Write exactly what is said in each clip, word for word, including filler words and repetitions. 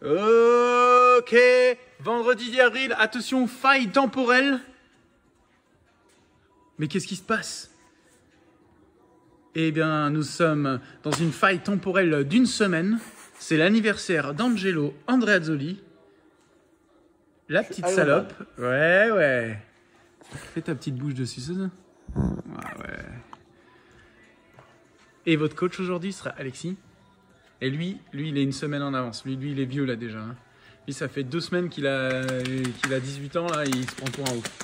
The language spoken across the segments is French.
Ok, vendredi dix avril, attention, faille temporelle. Mais qu'est-ce qui se passe? Eh bien, nous sommes dans une faille temporelle d'une semaine. C'est l'anniversaire d'Angelo Andreazzoli. La petite salope. Ouais, ouais. Fais ta petite bouche dessus, ça. Ouais, ouais. Et votre coach aujourd'hui sera Alexis. Et lui, lui, il est une semaine en avance. Lui, lui il est vieux là déjà. Lui, ça fait deux semaines qu'il a, qu'il a dix-huit ans là, et il se prend pour un ouf.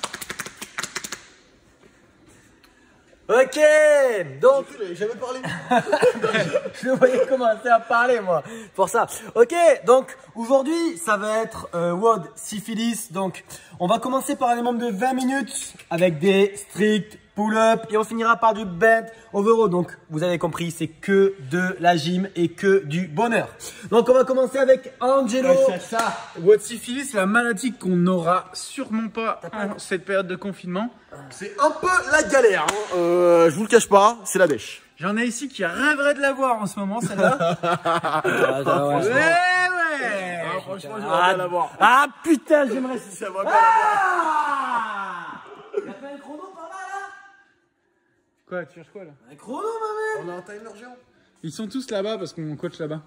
Ok, donc J'avais jamais parlé. je le voyais commencer à parler moi. Pour ça. Ok, donc aujourd'hui ça va être euh, W O D syphilis. Donc on va commencer par un minimum de vingt minutes avec des strict pull-up et on finira par du bent over. Donc vous avez compris, c'est que de la gym et que du bonheur. Donc on va commencer avec Angelo. Ouais, ça, ça. W O D syphilis, c'est la maladie qu'on n'aura sûrement pas en cette période de confinement. C'est un peu la galère. Hein. Euh, je vous le cache pas, c'est la dèche. J'en ai ici qui rêveraient de la voir en ce moment, celle-là. Ah, ouais, ouais, ouais. Ah, franchement, j'aimerais bien la voir. Ah putain, j'aimerais. J'aimerais bien la voir. Ah, y'a pas un chrono par là là? Quoi, tu cherches quoi là? Un chrono ma mère. On a un timer géant. Ils sont tous là-bas parce qu'on coach là-bas.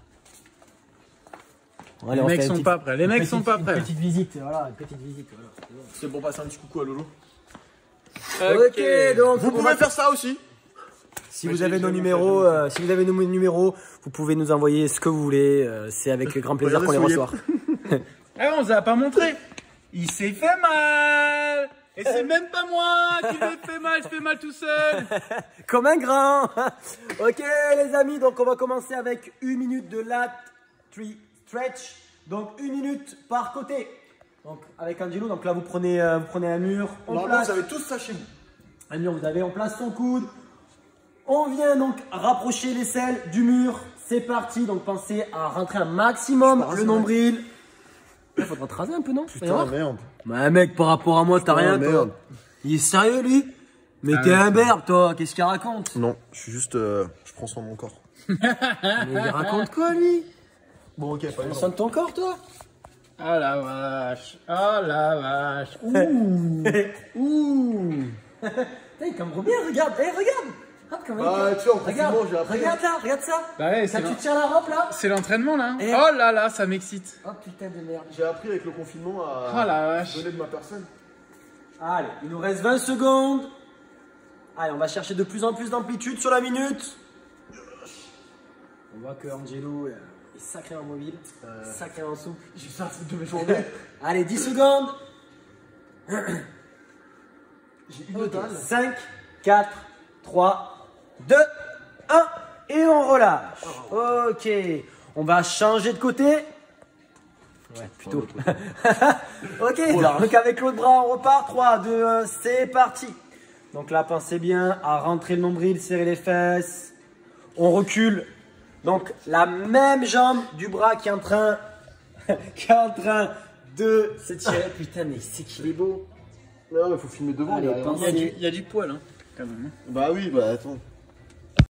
Allez, les mecs sont petite, pas prêts. Les mecs petite, sont pas prêts. Une petite visite, voilà, une petite visite. Voilà. C'est pour passer un petit coucou à Lolo. Ok, okay donc vous pouvez va... faire ça aussi. Si vous avez nos numéros, euh, si vous avez nos numéros, vous pouvez nous envoyer ce que vous voulez. Euh, c'est avec grand plaisir qu'on les reçoit. Ah, on vous a pas montré. Il s'est fait mal. Et c'est même pas moi qui l'ai fait mal, je fais mal tout seul. Comme un grand. Ok les amis, donc on va commencer avec une minute de lat stretch. Donc une minute par côté. Donc avec Angelo, donc là vous prenez, euh, vous prenez un mur. On Normalement place, vous avez tous ça chez vous. Un mur, vous avez, on place son coude. On vient donc rapprocher l'aisselle du mur. C'est parti, donc pensez à rentrer un maximum le nombril. Il faudra te raser un peu, non? Putain, merde. Bah mec, par rapport à moi, t'as rien, toi. Il est sérieux, lui? Mais ah, t'es un berbe, toi. Qu'est-ce qu'il raconte? Non, je suis juste... Euh, je prends soin de mon corps. Mais il raconte quoi, lui? Bon, ok, pas prends soin de ton corps, toi? Oh la vache. Oh la vache. Ouh. Ouh. Putain, il cambre bien, regarde. Eh, regarde. Regarde comment bah, il... tu vois, regarde, j'ai appris. Regarde là, regarde ça. Bah ouais, ça tu tiens la robe, là? C'est l'entraînement, là. Et... Oh là là, ça m'excite. Oh putain de merde. J'ai appris avec le confinement à oh la vache. donner de ma personne. Allez, il nous reste vingt secondes. Allez, on va chercher de plus en plus d'amplitude sur la minute. On voit que Angelo est sacrément mobile, euh... sacrément souple. J'ai ça à foutre de mes journées. Allez, dix secondes. J'ai une okay. cinq, quatre, trois, deux, un. Et on relâche. Oh. Ok. On va changer de côté. Ouais, plutôt. Ok, oh donc avec l'autre bras, on repart. trois, deux, un, c'est parti. Donc là, pensez bien à rentrer le nombril, serrer les fesses. On recule. Donc la même jambe du bras qui est en train, qui est en train de s'étirer. Putain, mais c'est qu'il est beau. Non, il faut filmer devant. Allez, il, y a du, il y a du poil, hein, quand même. Bah oui, bah attends.